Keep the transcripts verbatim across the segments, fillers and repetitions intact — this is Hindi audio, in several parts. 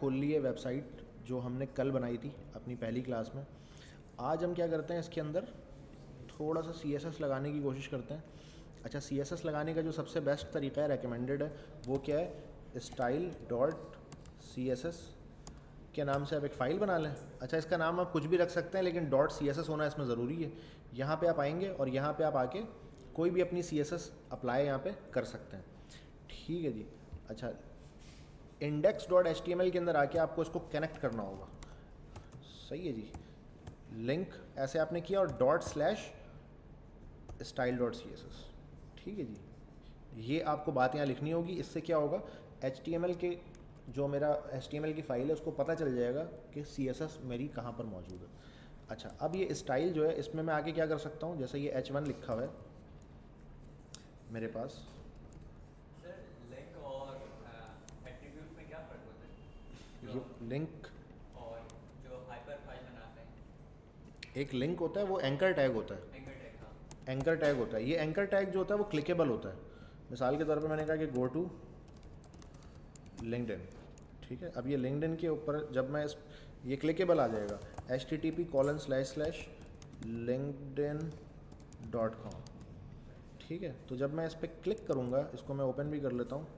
खोल ली है वेबसाइट जो हमने कल बनाई थी अपनी पहली क्लास में। आज हम क्या करते हैं, इसके अंदर थोड़ा सा सी एस एस लगाने की कोशिश करते हैं। अच्छा, सी एस एस लगाने का जो सबसे बेस्ट तरीका है, रेकमेंडेड है, वो क्या है, style dot C S S के नाम से आप एक फ़ाइल बना लें। अच्छा, इसका नाम आप कुछ भी रख सकते हैं, लेकिन डॉट सी एस एस होना इसमें ज़रूरी है। यहाँ पे आप आएंगे और यहाँ पे आप आके कोई भी अपनी सी एस एस अप्लाई यहाँ पे कर सकते हैं। ठीक है जी। अच्छा, index dot H T M L के अंदर आके आपको इसको कनेक्ट करना होगा। सही है जी। लिंक ऐसे आपने किया और dot slash style dot C S S. ठीक है जी। ये आपको बात यहाँ लिखनी होगी। इससे क्या होगा, एच टी एम एल के जो मेरा एच टी एम एल की फ़ाइल है उसको पता चल जाएगा कि सी एस एस मेरी कहाँ पर मौजूद है। अच्छा, अब ये स्टाइल जो है इसमें मैं आगे क्या कर सकता हूँ, जैसे ये एच वन लिखा हुआ है मेरे पास। सर लिंक और एट्रीब्यूट में क्या फ़र्क होता है? ये लिंक और जो हाइपर फाइल बनाते हैं, एक लिंक होता है, वो एंकर टैग होता है। एंकर टैग का एंकर टैग होता है। ये एंकर टैग जो होता है वो क्लिकेबल होता है। मिसाल के तौर पे मैंने कहा कि गो टू लिंक्डइन। ठीक है, अब ये लिंक्डइन के ऊपर जब मैं इस ये क्लिकेबल आ जाएगा, H T T P colon slash slash LinkedIn dot com. ठीक है, तो जब मैं इस पर क्लिक करूँगा, इसको मैं ओपन भी कर लेता हूँ।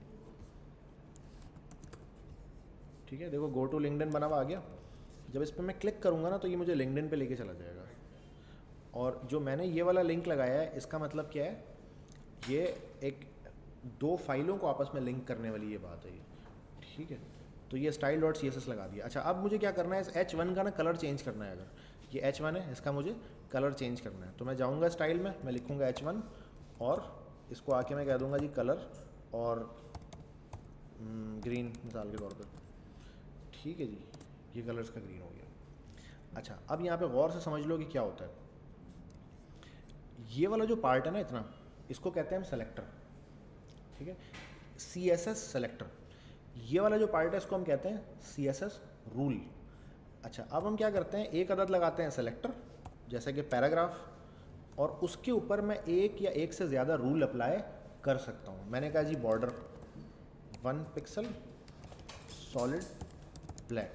ठीक है, देखो गो टू लिंक्डइन बना हुआ आ गया। जब इस पर मैं क्लिक करूँगा ना, तो ये मुझे लिंक्डइन पे लेके चला जाएगा। और जो मैंने ये वाला लिंक लगाया है, इसका मतलब क्या है, ये एक दो फाइलों को आपस में लिंक करने वाली ये बात है ये। ठीक है, तो ये style dot C S S लगा दिया। अच्छा, अब मुझे क्या करना है, इस एच वन का ना कलर चेंज करना है। अगर ये एच वन है, इसका मुझे कलर चेंज करना है, तो मैं जाऊँगा स्टाइल में, मैं लिखूँगा एच वन और इसको आके मैं कह दूँगा जी कलर और ग्रीन मिसाल के तौर पर। ठीक है जी, ये कलर इसका ग्रीन हो गया। अच्छा, अब यहाँ पे गौर से समझ लो कि क्या होता है। ये वाला जो पार्ट है ना इतना, इसको कहते हैं हम सेलेक्टर। ठीक है, सी एस एस सेलेक्टर। ये वाला जो पार्ट है इसको हम कहते हैं सी एस एस रूल। अच्छा, अब हम क्या करते हैं, एक अदद लगाते हैं सेलेक्टर, जैसे कि पैराग्राफ, और उसके ऊपर मैं एक या एक से ज़्यादा रूल अप्लाई कर सकता हूँ। मैंने कहा जी border one pixel solid black.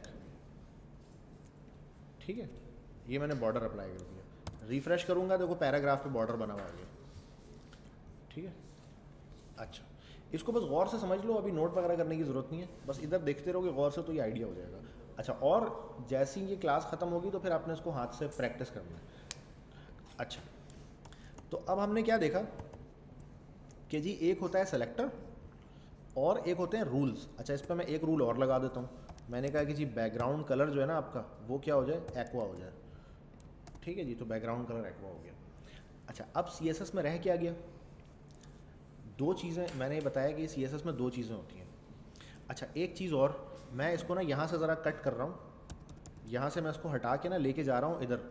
ठीक है, ये मैंने बॉर्डर अप्लाई कर दिया। रिफ्रेश करूँगा, देखो पैराग्राफ पे बॉर्डर बना हुआ आ गया। ठीक है। अच्छा, इसको बस गौर से समझ लो, अभी नोट वगैरह करने की ज़रूरत नहीं है, बस इधर देखते रहोगे गौर से तो ये आइडिया हो जाएगा। अच्छा, और जैसी ये क्लास ख़त्म होगी तो फिर आपने इसको हाथ से प्रैक्टिस करना है। अच्छा, तो अब हमने क्या देखा कि जी एक होता है सेलेक्टर और एक होते हैं रूल्स। अच्छा, इस पर मैं एक रूल और लगा देता हूँ। मैंने कहा कि जी बैकग्राउंड कलर जो है ना आपका, वो क्या हो जाए, एक्वा हो जाए। ठीक है जी, तो बैकग्राउंड कलर एक्वा हो गया। अच्छा, अब सी एस एस में रह क्या गया, दो चीज़ें मैंने बताया कि सी एस एस में दो चीज़ें होती हैं। अच्छा, एक चीज़ और, मैं इसको ना यहाँ से ज़रा कट कर रहा हूँ, यहाँ से मैं इसको हटा के ना लेके जा रहा हूँ इधर।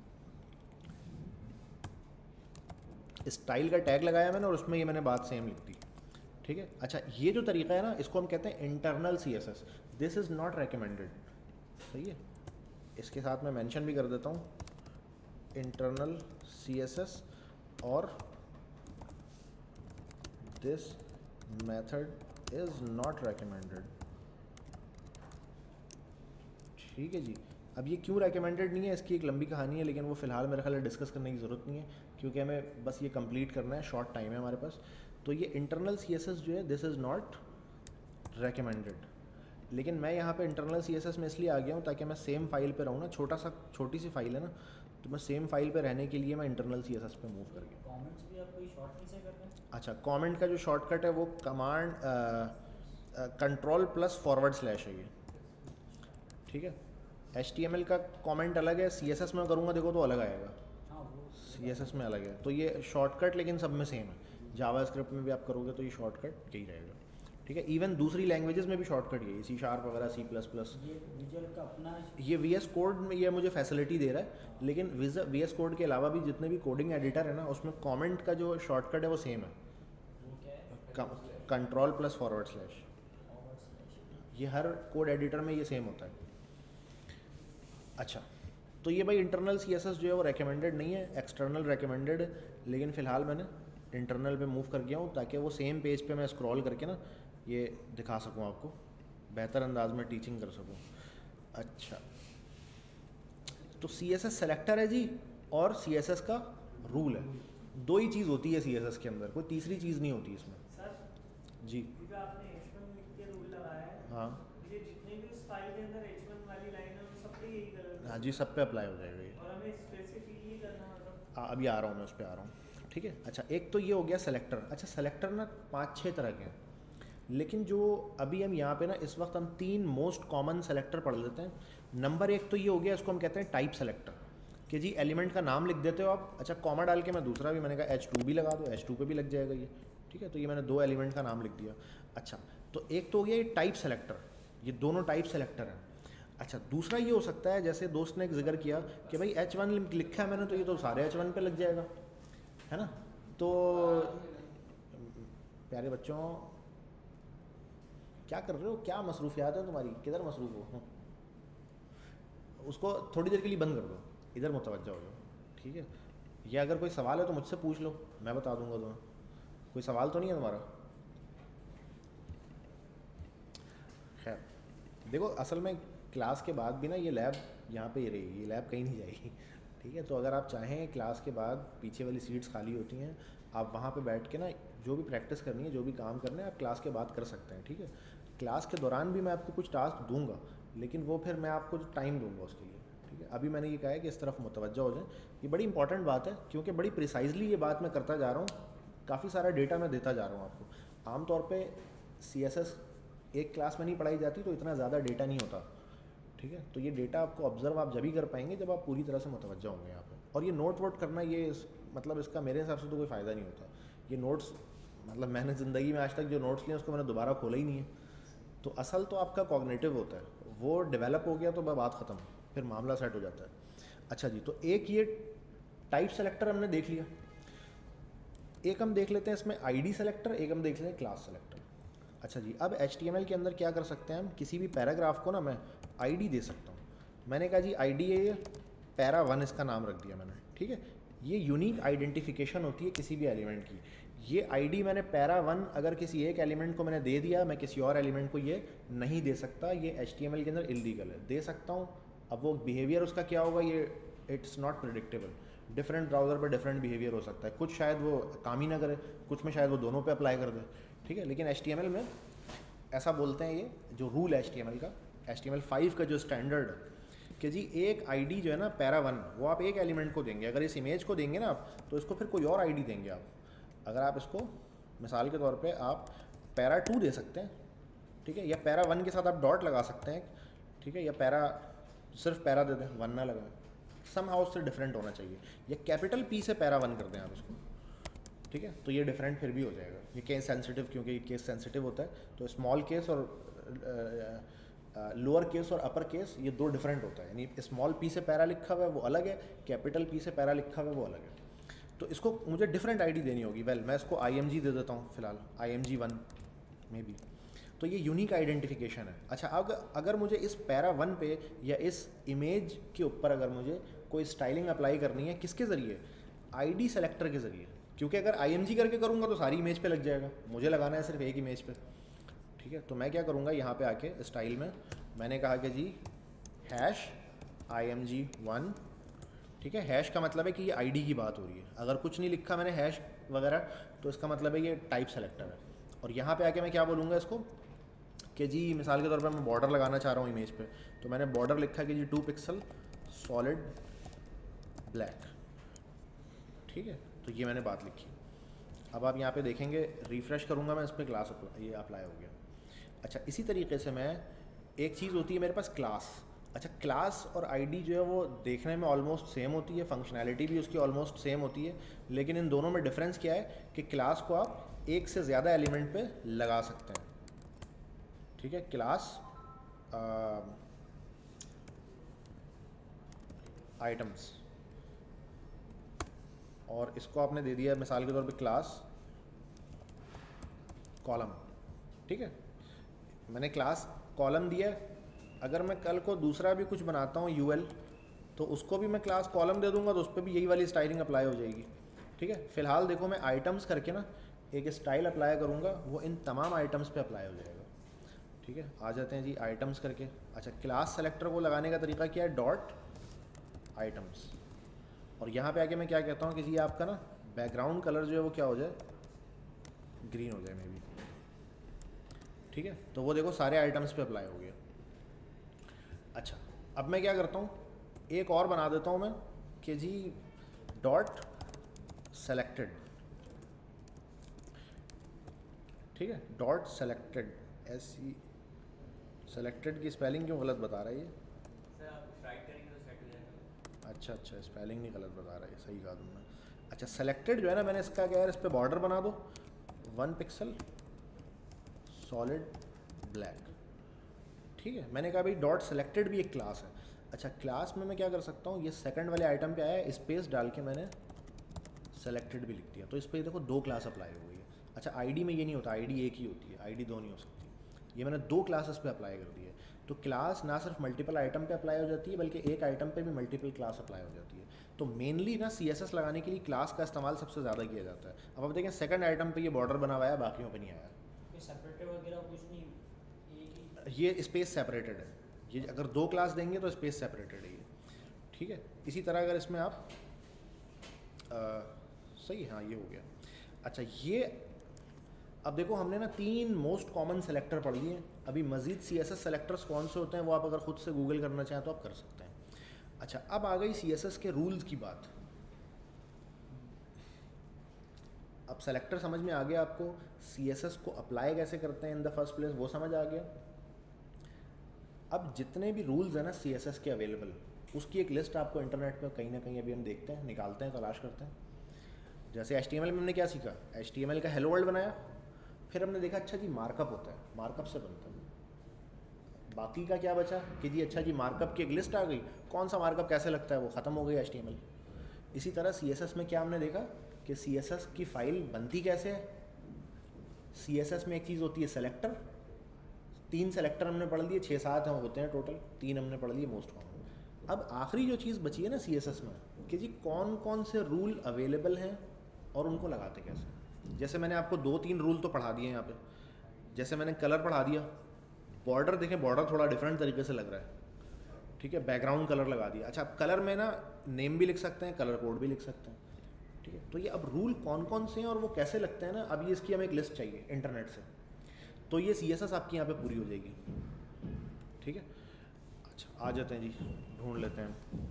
स्टाइल का टैग लगाया मैंने और उसमें ये मैंने बात सेम लिख दी। ठीक है। अच्छा, ये जो तरीका है ना, इसको हम कहते हैं internal C S S. This is not recommended. सही है, इसके साथ मैं मेंशन भी कर देता हूँ, इंटरनल सी एस एस और this method is not recommended. ठीक है जी। अब ये क्यों रेकमेंडेड नहीं है, इसकी एक लंबी कहानी है, लेकिन वो फ़िलहाल मेरे ख्याल है डिस्कस करने की ज़रूरत नहीं है, क्योंकि हमें बस ये कंप्लीट करना है, शॉर्ट टाइम है हमारे पास। तो ये इंटरनल सी एस एस जो है, दिस इज़ नॉट रेकमेंडेड। लेकिन मैं यहाँ पे इंटरनल सी एस एस में इसलिए आ गया हूँ ताकि मैं सेम फाइल पे रहूँ ना, छोटा सा छोटी सी फाइल है ना, तो मैं सेम फाइल पे रहने के लिए मैं इंटरनल सी एस एस पे मूव कर गया। कमेंट्स भी आप कोई शॉर्टकट से करते हैं? अच्छा, कमेंट का जो शॉर्टकट है वो command control plus forward slash है ये। ठीक है, एच टी एम एल का कमेंट अलग है, सी एस एस में करूँगा देखो तो अलग आएगा, हाँ, वो सी एस एस में अलग है। तो ये शॉर्टकट लेकिन सब में सेम है। जावा स्क्रिप्ट में भी आप करोगे तो ये शॉर्टकट यही रहेगा। ठीक है, इवन दूसरी लैंग्वेजेस में भी शॉर्टकट यही, सी शार्प वगैरह, सी प्लस प्लस। ये विजुअल का अपना ये वी एस कोड में ये मुझे फैसिलिटी दे रहा है, लेकिन वी एस कोड के अलावा भी जितने भी कोडिंग एडिटर है ना, उसमें कमेंट का जो शॉर्टकट है वो सेम है, वो क्या है? Control plus forward slash. Forward slash. ये हर कोड एडिटर में ये सेम होता है। अच्छा, तो ये भाई इंटरनल सी एस एस जो है वो रेकमेंडेड नहीं है, एक्सटर्नल रेकमेंडेड है, लेकिन फ़िलहाल मैंने इंटरनल पे मूव कर गया हूँ ताकि वो सेम पेज पे मैं स्क्रॉल करके ना ये दिखा सकूँ आपको बेहतर अंदाज में टीचिंग कर सकूँ। अच्छा, तो सी एस एस सेलेक्टर है जी और सी एस एस का रूल है, दो ही चीज़ होती है सी एस एस के अंदर, कोई तीसरी चीज़ नहीं होती इसमें। सर जी ये जो आपने एच वन लिख के रूल लगाया है, हाँ ये जितने भी उस फाइल के अंदर एच वन वाली लाइन है उन सब पे यही कलर हाँ जी, सब पे अप्लाई हो जाएगा ये। और हमें स्पेसिफिकली करना मतलब हाँ, अभी आ रहा हूँ मैं उस पर आ रहा हूँ, ठीक है। अच्छा, एक तो ये हो गया सेलेक्टर। अच्छा, सेलेक्टर ना पाँच छः तरह के हैं, लेकिन जो अभी हम यहाँ पे ना इस वक्त हम तीन मोस्ट कॉमन सेलेक्टर पढ़ लेते हैं। नंबर एक तो ये हो गया, इसको हम कहते हैं टाइप सेलेक्टर, कि जी एलिमेंट का नाम लिख देते हो आप। अच्छा, कॉमा डाल के मैं दूसरा भी, मैंने कहा एच टू भी लगा दो, एच टू पे भी लग जाएगा ये, ठीक है। तो ये मैंने दो एलिमेंट का नाम लिख दिया। अच्छा, तो एक तो हो गया ये टाइप सेलेक्टर, ये दोनों टाइप सेलेक्टर हैं। अच्छा, दूसरा ये हो सकता है, जैसे दोस्त ने एक जिक्र किया कि भाई एच वन लिखा है मैंने, तो ये तो सारे एच वन पे लग जाएगा, है ना। तो प्यारे बच्चों, क्या कर रहे हो, क्या मसरूफियात है तुम्हारी, किधर मसरूफ हो? उसको थोड़ी देर के लिए बंद कर दो, इधर मुतवज्जह हो जाओ, ठीक है। या अगर कोई सवाल है तो मुझसे पूछ लो, मैं बता दूंगा तुम्हें। कोई सवाल तो नहीं है तुम्हारा? खैर, देखो असल में क्लास के बाद भी ना ये लैब यहाँ पे ही रहेगी, ये लैब कहीं नहीं जाएगी, ठीक है। तो अगर आप चाहें क्लास के बाद पीछे वाली सीट्स खाली होती हैं, आप वहाँ पे बैठ के ना जो भी प्रैक्टिस करनी है, जो भी काम करना है, आप क्लास के बाद कर सकते हैं, ठीक है। क्लास के दौरान भी मैं आपको कुछ टास्क दूंगा, लेकिन वो फिर मैं आपको टाइम दूंगा उसके लिए, ठीक है। अभी मैंने ये कहा है कि इस तरफ मुतवज्जह हो जाए, ये बड़ी इंपॉर्टेंट बात है, क्योंकि बड़ी प्रिसाइजली ये बात मैं करता जा रहा हूँ, काफ़ी सारा डेटा मैं देता जा रहा हूँ आपको। आमतौर पर सी एस एस एक क्लास में नहीं पढ़ाई जाती, तो इतना ज़्यादा डेटा नहीं होता, ठीक है। तो ये डेटा आपको ऑब्जर्व आप जब ही कर पाएंगे जब आप पूरी तरह से मुतवज्जह होंगे यहाँ पे। और ये नोट वोट करना, ये इस, मतलब इसका मेरे हिसाब से तो कोई फ़ायदा नहीं होता। ये नोट्स, मतलब मैंने ज़िंदगी में आज तक जो नोट्स लिए उसको मैंने दोबारा खोला ही नहीं है। तो असल तो आपका कॉग्निटिव होता है, वो डेवलप हो गया तो बात ख़त्म, फिर मामला सेट हो जाता है। अच्छा जी, तो एक ये टाइप सेलेक्टर हमने देख लिया, एक हम देख लेते हैं इसमें आईडी सेलेक्टर, एक हम देख लेते हैं क्लास सेलेक्टर। अच्छा जी, अब एच टी एम एल के अंदर क्या कर सकते हैं हम, किसी भी पैराग्राफ को ना मैं आईडी दे सकता हूँ। मैंने कहा जी आईडी है ये, पैरा वन इसका नाम रख दिया मैंने, ठीक है। ये यूनिक आइडेंटिफिकेशन होती है किसी भी एलिमेंट की। ये आईडी मैंने पैरा वन अगर किसी एक एलिमेंट को मैंने दे दिया, मैं किसी और एलिमेंट को ये नहीं दे सकता, ये एच टी एम एल के अंदर इलीगल है। दे सकता हूँ, अब वो बिहेवियर उसका क्या होगा, ये it's not predictable. Different browser पर डिफरेंट बिहेवियर हो सकता है, कुछ शायद वो काम ही ना करे, कुछ में शायद वो दोनों पे अप्लाई कर दे, ठीक है। लेकिन एच टी एम एल में ऐसा बोलते हैं, ये जो रूल है एच टी एम एल का, H T M L five का जो स्टैंडर्ड कि जी एक आईडी जो है ना पैरा वन, वो आप एक एलिमेंट को देंगे। अगर इस इमेज को देंगे ना आप, तो इसको फिर कोई और आईडी देंगे आप। अगर आप इसको मिसाल के तौर पे आप पैरा टू दे सकते हैं, ठीक है, या पैरा वन के साथ आप डॉट लगा सकते हैं, ठीक है, या पैरा सिर्फ पैरा दे दें, वन ना लगाएं, सम हाउ उससे डिफरेंट होना चाहिए, या कैपिटल पी से पैरा वन कर दें आप इसको, ठीक है। तो ये डिफरेंट फिर भी हो जाएगा। ये केस सेंसिटिव, क्योंकि ये केस सेंसिटिव होता है, तो स्मॉल केस और लोअर केस और अपर केस ये दो डिफरेंट होता है। यानी स्मॉल पी से पैरा लिखा हुआ है वो अलग है, कैपिटल पी से पैरा लिखा हुआ है वो अलग है। तो इसको मुझे डिफरेंट आईडी देनी होगी। वेल well, मैं इसको आई एम जी दे देता हूँ फिलहाल, आई एम जी वन में भी। तो ये यूनिक आइडेंटिफिकेशन है। अच्छा, अब अगर मुझे इस पैरा वन पे या इस इमेज के ऊपर अगर मुझे कोई स्टाइलिंग अप्लाई करनी है, किसके ज़रिए, आईडी सेलेक्टर के ज़रिए, क्योंकि अगर आई एम जी करके करूँगा तो सारी इमेज पे लग जाएगा, मुझे लगाना है सिर्फ एक इमेज पे, ठीक है। तो मैं क्या करूँगा, यहाँ पे आके स्टाइल में मैंने कहा कि जी hash I M G one, ठीक है। हैश का मतलब है कि ये आईडी की बात हो रही है। अगर कुछ नहीं लिखा मैंने हैश वगैरह, तो इसका मतलब है ये टाइप सेलेक्टर है। और यहाँ पे आके मैं क्या बोलूँगा इसको कि जी मिसाल के तौर पर मैं बॉर्डर लगाना चाह रहा हूँ इमेज पे, तो मैंने बॉर्डर लिखा कि जी टू पिक्सल सॉलिड ब्लैक, ठीक है। तो ये मैंने बात लिखी। अब आप यहाँ पे देखेंगे, रिफ़्रेश करूँगा मैं, इस पर क्लास ये अप्लाई हो गया। अच्छा, इसी तरीके से मैं, एक चीज़ होती है मेरे पास क्लास। अच्छा, क्लास और आईडी जो है वो देखने में ऑलमोस्ट सेम होती है, फंक्शनैलिटी भी उसकी ऑलमोस्ट सेम होती है, लेकिन इन दोनों में डिफरेंस क्या है कि क्लास को आप एक से ज़्यादा एलिमेंट पे लगा सकते हैं, ठीक है। क्लास आइटम्स, और इसको आपने दे दिया मिसाल के तौर पे क्लास कॉलम, ठीक है। मैंने क्लास कॉलम दिया। अगर मैं कल को दूसरा भी कुछ बनाता हूँ यूएल, तो उसको भी मैं क्लास कॉलम दे दूंगा, तो उस पर भी यही वाली स्टाइलिंग अप्लाई हो जाएगी, ठीक है। फिलहाल देखो मैं आइटम्स करके ना एक स्टाइल अप्लाई करूँगा, वो इन तमाम आइटम्स पे अप्लाई हो जाएगा, ठीक है, आ जाते हैं जी आइटम्स करके। अच्छा, क्लास सेलेक्टर को लगाने का तरीका क्या है, डॉट आइटम्स, और यहाँ पे आके मैं क्या कहता हूँ कि जी आपका ना बैकग्राउंड कलर जो है वो क्या हो जाए, ग्रीन हो जाए मे बी। ठीक है, तो वो देखो सारे आइटम्स पे अप्लाई हो गया। अच्छा, अब मैं क्या करता हूँ, एक और बना देता हूँ मैं कि जी डॉट सेलेक्टेड, ठीक है, dot selected, S E selected की स्पेलिंग क्यों गलत बता रहा है ये? सर आप ट्राई करेंगे तो सेट हो जाएगा। अच्छा अच्छा, स्पेलिंग नहीं गलत बता रहा है, सही कहा तुमने। अच्छा, सेलेक्टेड जो है ना, मैंने इसका क्या है, इस पर बॉर्डर बना दो वन पिक्सल सॉलिड ब्लैक। ठीक है, मैंने कहा भाई डॉट सेलेक्टेड भी एक क्लास है। अच्छा, क्लास में मैं क्या कर सकता हूँ, ये सेकंड वाले आइटम पे आया, स्पेस डाल के मैंने सेलेक्टेड भी लिख दिया, तो इस पर देखो दो क्लास अप्लाई हो गई है। अच्छा, आईडी में ये नहीं होता, आईडी एक ही होती है, आईडी दो नहीं हो सकती। ये मैंने दो क्लासेस पे अप्लाई कर दी है। तो क्लास ना सिर्फ मल्टीपल आइटम पे अप्लाई हो जाती है, बल्कि एक आइटम पे भी मल्टीपल क्लास अप्लाई हो जाती है। तो मेनली ना सी एस एस लगाने के लिए क्लास का इस्तेमाल सबसे ज़्यादा किया जाता है। अब आप देखें सेकंड आइटम पे ये बॉर्डर बना हुआ है, बाकियों पे नहीं आया। सेपरेटेड वगैरह कुछ नहीं, एक ही ये स्पेस सेपरेटेड है, ये अगर दो क्लास देंगे तो स्पेस सेपरेटेड है ये। ठीक है, इसी तरह अगर इसमें आप आ, सही है, हाँ ये हो गया। अच्छा, ये अब देखो हमने ना तीन मोस्ट कॉमन सेलेक्टर पढ़ लिए। अभी मज़ीद सी एस एस सेलेक्टर्स कौन से होते हैं वो आप अगर ख़ुद से गूगल करना चाहें तो आप कर सकते हैं। अच्छा, अब आ गई सी एस एस के रूल्स की बात। अब सेलेक्टर समझ में आ गया आपको, सी एस एस को अप्लाई कैसे करते हैं इन द फर्स्ट प्लेस वो समझ आ गया। अब जितने भी रूल्स हैं ना सी एस एस के अवेलेबल, उसकी एक लिस्ट आपको इंटरनेट पे कहीं ना कहीं अभी हम देखते हैं, निकालते हैं, तलाश करते हैं। जैसे एच टी एम एल में हमने क्या सीखा, एच टी एम एल का हेलो वर्ल्ड बनाया, फिर हमने देखा अच्छा जी मार्कअप होता है, मार्कअप से बनता है। बाकी का क्या बचा कि जी अच्छा जी मार्कअप की एक लिस्ट आ गई, कौन सा मार्कअप कैसे लगता है वो ख़त्म हो गई एच टी एम एल। इसी तरह सी एस एस में क्या हमने देखा कि सी एस एस की फ़ाइल बनती कैसे है। सी एस एस में एक चीज़ होती है सेलेक्टर, तीन सेलेक्टर हमने पढ़ लिए, छः सात होते हैं टोटल, तीन हमने पढ़ लिए मोस्ट कॉमन। अब आखिरी जो चीज़ बची है ना सी एस एस में कि जी कौन कौन से रूल अवेलेबल हैं और उनको लगाते कैसे। जैसे मैंने आपको दो तीन रूल तो पढ़ा दिए यहाँ पे। जैसे मैंने कलर पढ़ा दिया, बॉर्डर देखें, बॉर्डर थोड़ा डिफरेंट तरीके से लग रहा है। ठीक है, बैकग्राउंड कलर लगा दिया। अच्छा, कलर में ना नेम भी लिख सकते हैं, कलर कोड भी लिख सकते हैं। ठीक है, तो ये अब रूल कौन कौन से हैं और वो कैसे लगते हैं ना, अब ये इसकी हमें एक लिस्ट चाहिए इंटरनेट से, तो ये सी एस एस आपकी यहाँ पे पूरी हो जाएगी। ठीक है, अच्छा आ जाते हैं जी, ढूंढ लेते हैं।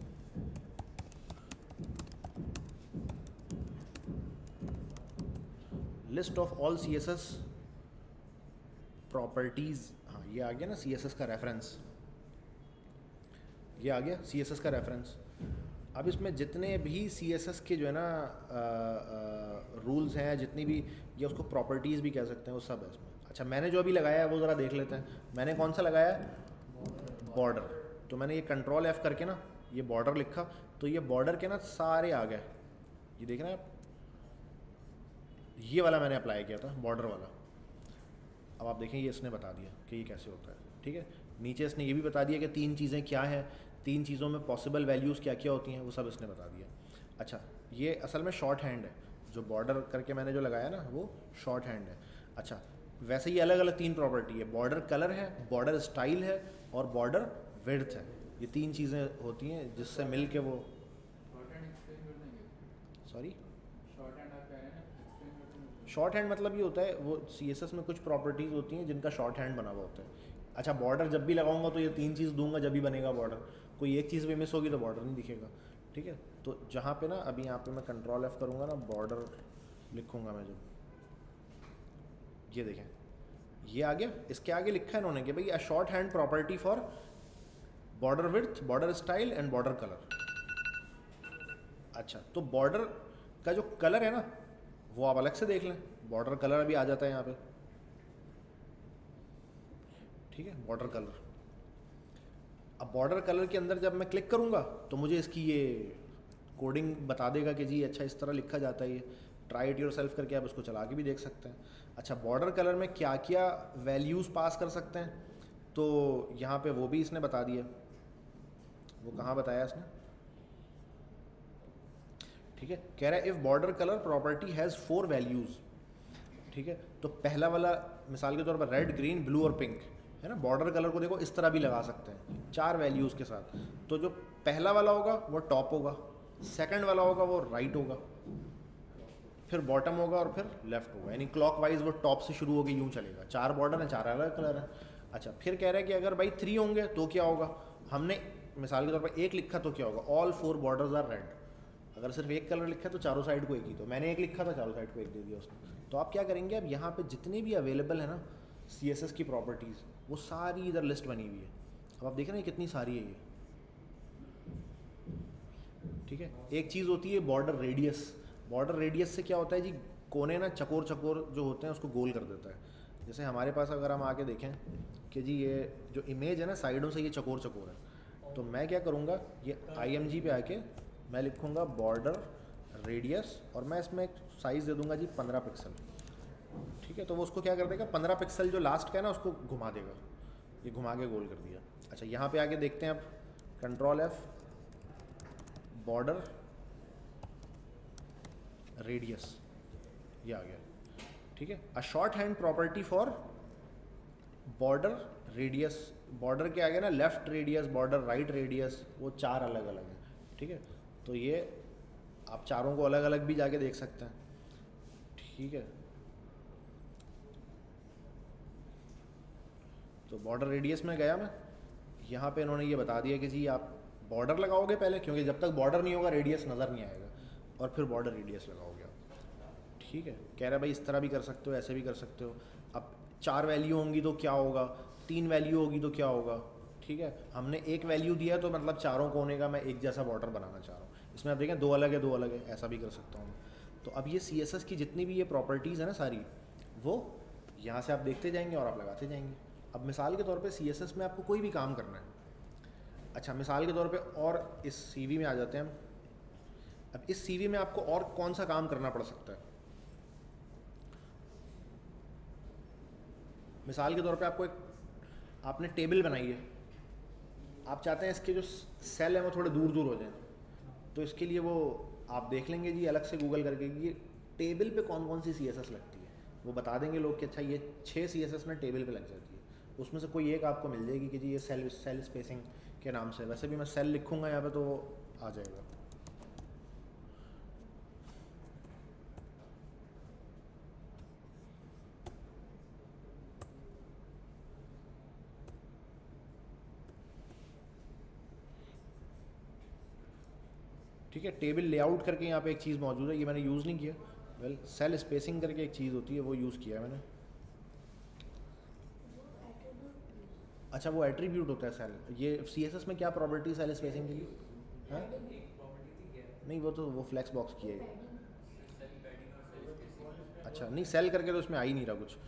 List of all C S S properties, हाँ ये आ गया ना सी एस एस का रेफरेंस, ये आ गया सी एस एस का रेफरेंस। अब इसमें जितने भी सी एस एस के जो है ना रूल्स हैं, जितनी भी, ये उसको प्रॉपर्टीज़ भी कह सकते हैं, वो सब है इसमें। अच्छा, मैंने जो अभी लगाया है वो ज़रा देख लेते हैं। मैंने कौन सा लगाया है, बॉर्डर। तो मैंने ये कंट्रोल एफ करके ना ये बॉर्डर लिखा, तो ये बॉर्डर के ना सारे आ गए। ये देख रहे हैं आप, ये वाला मैंने अप्लाई किया था, बॉर्डर वाला। अब आप देखें ये इसने बता दिया कि ये कैसे होता है। ठीक है, नीचे इसने ये भी बता दिया कि तीन चीज़ें क्या हैं, तीन चीज़ों में पॉसिबल वैल्यूज़ क्या क्या होती हैं, वो सब इसने बता दिया। अच्छा, ये असल में शॉर्ट हैंड है, जो बॉर्डर करके मैंने जो लगाया ना वो शॉर्ट हैंड है। अच्छा, वैसे ही अलग अलग तीन प्रॉपर्टी है, बॉर्डर कलर है, बॉर्डर स्टाइल है और बॉर्डर विड्थ है। ये तीन चीज़ें होती हैं जिससे मिल के वो, सॉरी शॉर्ट हैंड मतलब ये होता है, वो सी एस एस में कुछ प्रॉपर्टीज़ होती हैं जिनका शॉर्ट हैंड बना हुआ होता है। अच्छा, बॉर्डर जब भी लगाऊंगा तो ये तीन चीज़ दूंगा जब भी बनेगा बॉर्डर, कोई एक चीज़ भी मिस होगी तो बॉर्डर नहीं दिखेगा। ठीक है, तो जहाँ पे ना अभी यहाँ पे मैं कंट्रोल एफ करूँगा ना, बॉर्डर लिखूँगा मैं जब, ये देखें ये आ गया। इसके आगे लिखा है इन्होंने कि भाई a shorthand property for border width, border style and border colour. अच्छा, तो बॉर्डर का जो कलर है ना वो आप अलग से देख लें, बॉर्डर कलर अभी आ जाता है यहाँ पे। ठीक है, बॉर्डर कलर। अब बॉर्डर कलर के अंदर जब मैं क्लिक करूँगा तो मुझे इसकी ये कोडिंग बता देगा कि जी अच्छा इस तरह लिखा जाता है। ये ट्राई इट योरसेल्फ करके आप उसको चला के भी देख सकते हैं। अच्छा, बॉर्डर कलर में क्या क्या वैल्यूज़ पास कर सकते हैं, तो यहाँ पे वो भी इसने बता दिया। वो कहाँ बताया इसने, ठीक है, कह रहा है if border colour property has four values. ठीक है, तो पहला वाला मिसाल के तौर पर रेड, ग्रीन, ब्लू और पिंक, है ना। बॉर्डर कलर को देखो इस तरह भी लगा सकते हैं चार वैल्यूज़ के साथ। तो जो पहला वाला होगा वो टॉप होगा, सेकंड वाला होगा वो राइट होगा, फिर बॉटम होगा और फिर लेफ्ट होगा, यानी क्लॉकवाइज वो टॉप से शुरू होकर यूँ चलेगा। चार बॉर्डर हैं, चार अलग कलर हैं। अच्छा, फिर कह रहा है कि अगर भाई थ्री होंगे तो क्या होगा। हमने मिसाल के तौर पर एक लिखा तो क्या होगा, all four borders are red. अगर सिर्फ एक कलर लिखा है तो चारों साइड को एक ही, तो मैंने एक लिखा था चारों साइड को एक दे दिया उसने। तो आप क्या करेंगे, अब यहाँ पे जितने भी अवेलेबल है ना सी एस एस की प्रॉपर्टीज़, वो सारी इधर लिस्ट बनी हुई है। अब आप देख रहे हैं कितनी सारी है ये, ठीक है। एक चीज़ होती है बॉर्डर रेडियस। बॉर्डर रेडियस से क्या होता है जी, कोने ना चकोर चकोर जो होते हैं उसको गोल कर देता है। जैसे हमारे पास अगर हम आके देखें कि जी ये जो इमेज है ना साइडों से ये चकोर चकोर है, तो मैं क्या करूँगा, ये आई एम जी पे आके मैं लिखूँगा बॉर्डर रेडियस और मैं इसमें एक साइज़ दे दूँगा जी पंद्रह पिक्सल, ठीक है। तो वो उसको क्या कर देगा, पंद्रह पिक्सल जो लास्ट का है ना उसको घुमा देगा, ये घुमा के गोल कर दिया। अच्छा, यहाँ पे आके देखते हैं अब, कंट्रोल एफ, बॉर्डर रेडियस, ये आ गया, ठीक है। A shorthand property for border radius, border के आगे ना left radius, border right radius, वो चार अलग अलग हैं, ठीक है। तो ये आप चारों को अलग अलग भी जाके देख सकते हैं, ठीक है। तो बॉर्डर रेडियस में गया मैं, यहाँ पे इन्होंने ये बता दिया कि जी आप बॉर्डर लगाओगे पहले, क्योंकि जब तक बॉर्डर नहीं होगा रेडियस नज़र नहीं आएगा, और फिर बॉर्डर रेडियस लगाओगे आप, ठीक है। कह रहा है भाई इस तरह भी कर सकते हो, ऐसे भी कर सकते हो। अब चार वैल्यू होंगी तो क्या होगा, तीन वैल्यू होगी तो क्या होगा, ठीक है। हमने एक वैल्यू दिया तो मतलब चारों कोने का मैं एक जैसा बॉर्डर बनाना चाह रहा हूँ। इसमें आप देखें दो अलग है, दो अलग है, ऐसा भी कर सकता हूँ। तो अब ये सी एस एस की जितनी भी ये प्रॉपर्टीज़ है ना सारी, वो यहाँ से आप देखते जाएंगे और आप लगाते जाएंगे। अब मिसाल के तौर पे सी एस एस में आपको कोई भी काम करना है, अच्छा मिसाल के तौर पे, और इस सी वी में आ जाते हैं हम। अब इस सी वी में आपको और कौन सा काम करना पड़ सकता है, मिसाल के तौर पे आपको एक, आपने टेबल बनाई है, आप चाहते हैं इसके जो सेल हैं वो थोड़े दूर दूर हो जाएं, तो इसके लिए वो आप देख लेंगे जी अलग से गूगल करके कि ये टेबल पे कौन कौन सी सी एस एस लगती है, वो बता देंगे लोग कि अच्छा ये छः सी एस एस में टेबल पे लग जाती है, उसमें से कोई एक आपको मिल जाएगी कि जी ये सेल सेल स्पेसिंग के नाम से। वैसे भी मैं सेल लिखूँगा यहाँ पे तो वो आ जाएगा। ठीक है, टेबल लेआउट करके यहाँ पे एक चीज़ मौजूद है, ये मैंने यूज़ नहीं किया। वेल सेल स्पेसिंग करके एक चीज़ होती है, वो यूज़ किया है मैंने। अच्छा, वो एट्रीब्यूट होता है सेल। ये सी एस एस में क्या प्रॉपर्टी सेल स्पेसिंग के लिए? हाँ नहीं, वो तो वो फ्लैक्स बॉक्स की है। अच्छा नहीं, सेल करके तो उसमें आ ही नहीं रहा कुछ।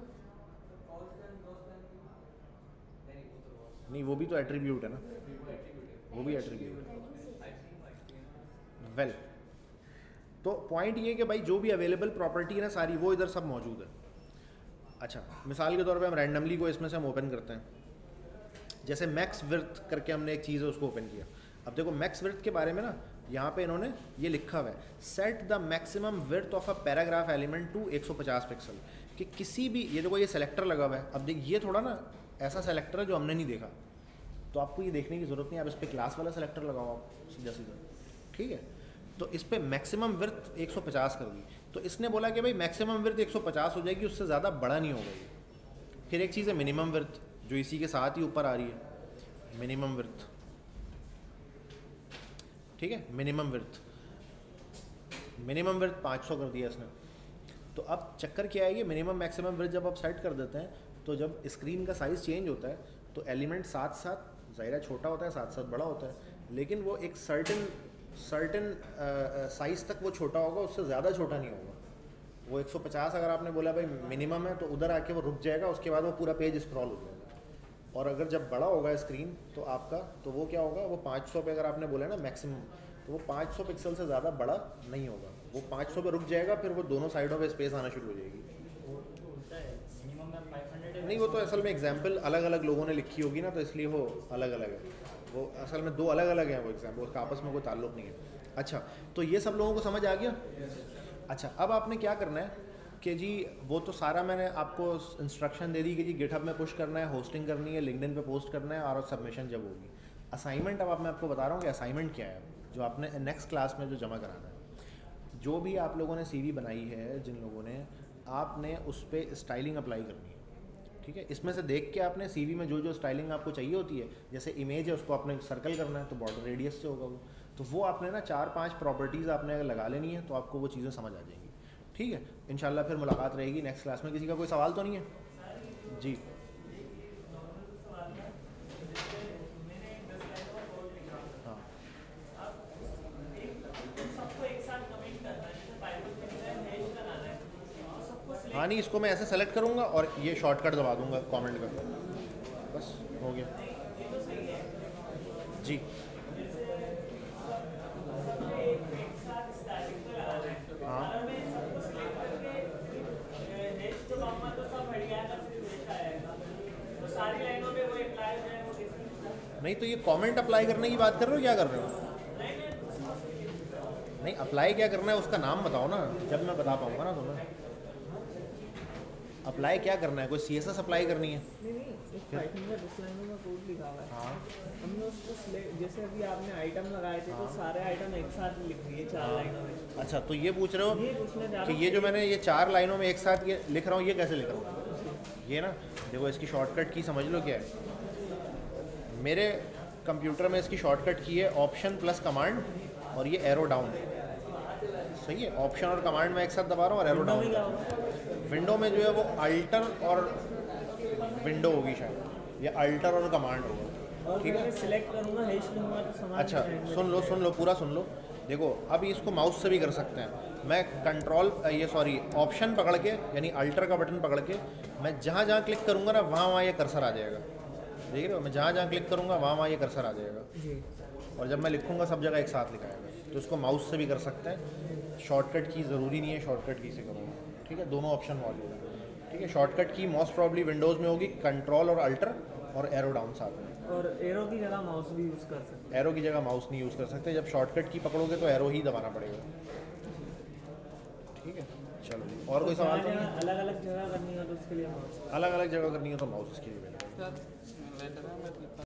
नहीं, वो भी तो एट्रीब्यूट है ना, वो भी एट्रीब्यूट है। वेल well, तो पॉइंट ये कि भाई जो भी अवेलेबल प्रॉपर्टी है ना सारी, वो इधर सब मौजूद है। अच्छा, मिसाल के तौर पे हम रैंडमली को इसमें से हम ओपन करते हैं, जैसे मैक्स विड्थ करके हमने एक चीज़ है उसको ओपन किया। अब देखो मैक्स विड्थ के बारे में ना यहाँ पे इन्होंने ये लिखा हुआ है, set the maximum width of a paragraph element to एक सौ पचास पिक्सल, कि किसी भी, ये देखो ये सेलेक्टर लगा हुआ है। अब देख ये थोड़ा ना ऐसा सेलेक्टर है जो हमने नहीं देखा, तो आपको ये देखने की ज़रूरत नहीं, आप इस पर क्लास वाला सेलेक्टर लगाओ आप सीधा सीधा, ठीक है। तो इस पर मैक्सिमम विड्थ एक सौ पचास कर दी, तो इसने बोला कि भाई मैक्सिमम विड्थ एक सौ पचास हो जाएगी, उससे ज़्यादा बड़ा नहीं होगा ये। फिर एक चीज़ है मिनिमम विड्थ, जो इसी के साथ ही ऊपर आ रही है, मिनिमम विड्थ, ठीक है। मिनिमम विड्थ मिनिमम विड्थ पाँच सौ कर दिया इसने। तो अब चक्कर क्या है, ये मिनिमम मैक्सिमम विड्थ जब आप सेट कर देते हैं, तो जब स्क्रीन का साइज़ चेंज होता है तो एलिमेंट साथ साथ ज़ाहिर छोटा होता है, साथ साथ बड़ा होता है, लेकिन वो एक सर्टेन सर्टेन साइज़ तक वो छोटा होगा, उससे ज़्यादा छोटा नहीं होगा। वो एक सौ पचास अगर आपने बोला भाई मिनिमम है, तो उधर आके वो रुक जाएगा, उसके बाद वो पूरा पेज स्क्रॉल हो जाएगा। और अगर जब बड़ा होगा स्क्रीन तो आपका, तो वो क्या होगा, वो पाँच सौ पे अगर आपने बोला ना मैक्सिमम, तो वो पाँच सौ पिक्सल से ज़्यादा बड़ा नहीं होगा, वो पाँच सौ पे रुक जाएगा, फिर वो दोनों साइडों पे स्पेस आना शुरू हो जाएगी। नहीं, वो तो असल में एग्जाम्पल अलग अलग लोगों ने लिखी होगी ना, तो इसलिए वो अलग अलग है, वो असल में दो अलग अलग हैं वो एग्जाम्पल, उसका आपस में कोई ताल्लुक नहीं है। अच्छा, तो ये सब लोगों को समझ आ गया। अच्छा, अब आपने क्या करना है, कि जी वो तो सारा मैंने आपको इंस्ट्रक्शन दे दी कि जी गिटहब में पुश करना है, होस्टिंग करनी है, लिंक्डइन पे पोस्ट करना है और सबमिशन जब होगी। असाइनमेंट अब आप मैं आपको बता रहा हूँ कि असाइनमेंट क्या है जो आपने नेक्स्ट क्लास में जो जमा कराना है। जो भी आप लोगों ने सीवी बनाई है जिन लोगों ने, आपने उस पर स्टाइलिंग अप्लाई करनी है, ठीक है। इसमें से देख के आपने सीवी में जो जो स्टाइलिंग आपको चाहिए होती है, जैसे इमेज है उसको आपने सर्कल करना है तो बॉर्डर रेडियस से होगा वो, तो वो आपने ना चार पांच प्रॉपर्टीज़ आपने अगर लगा लेनी है तो आपको वो चीज़ें समझ आ जाएंगी, ठीक है। इंशाल्लाह फिर मुलाकात रहेगी नेक्स्ट क्लास में। किसी का कोई सवाल तो नहीं है जी? हाँ हाँ नहीं, इसको मैं ऐसे सेलेक्ट करूँगा और ये शॉर्टकट दबा दूँगा कमेंट का, बस हो गया जी। हाँ नहीं तो ये कमेंट अप्लाई करने की बात कर रहे हो, क्या कर रहे हो? नहीं, अप्लाई क्या करना है उसका नाम बताओ ना, जब मैं बता पाऊँगा ना तुम्हें। अप्लाई क्या करना है? कोई सी एस एस अप्लाई करनी है? नहीं नहीं, एक पाइथन में दस लाइनों में कोड लिखा हुआ है। हाँ हमने उसको select- जैसे अभी आपने आइटम लगाए थे तो सारे आइटम एक साथ लिख दिए चार लाइनों में। अच्छा, तो ये पूछ रहे ये हो पूछने जा कि रहा ये जो मैंने ये चार लाइनों में एक साथ ये लिख रहा हूँ, ये कैसे लिख रहा हूँ? ये ना देखो, इसकी शॉर्टकट की समझ लो क्या है। मेरे कंप्यूटर में इसकी शॉर्टकट की है ऑप्शन प्लस कमांड और ये एरो डाउन, सही है। ऑप्शन और कमांड में एक साथ दबा रहा हूँ और एरो डाउन। विंडो में जो है वो अल्टर और विंडो होगी शायद, या अल्टर और कमांड होगा, और ठीक है। मैं सिलेक्ट करूँगा हैश लूँगा तो समझ अच्छा जाएंगे। सुन लो सुन लो पूरा सुन लो। देखो अब इसको माउस से भी कर सकते हैं। मैं कंट्रोल ये सॉरी ऑप्शन पकड़ के, यानी अल्टर का बटन पकड़ के, मैं जहाँ जहाँ क्लिक करूँगा ना वहाँ वहाँ ये कर्सर आ जाएगा, देख रहे हो? मैं जहाँ जहाँ क्लिक करूँगा वहाँ वहाँ ये कर्सर आ जाएगा, जी। और जब मैं लिखूँगा सब जगह एक साथ लिखाएगा। तो इसको माउस से भी कर सकते हैं, शॉर्टकट की ज़रूरी नहीं है, शॉर्टकट की से करूँगा, ठीक है। दोनों ऑप्शन मौजूद है, ठीक है। शॉर्टकट की मोस्ट प्रॉब्ली विंडोज़ में होगी कंट्रोल और अल्टर और एरो डाउन साथ में। और एरो की जगह माउस भी यूज़ कर सकते एरो की जगह माउस नहीं यूज़ कर सकते। जब शॉर्टकट की पकड़ोगे तो एरो ही दबाना पड़ेगा, ठीक है। चलो जी, और कोई सवाल तो नहीं? अलग अलग जगह करनी हो तो उसके लिए माउस। अलग अलग जगह करनी है तो माउस इसके लिए।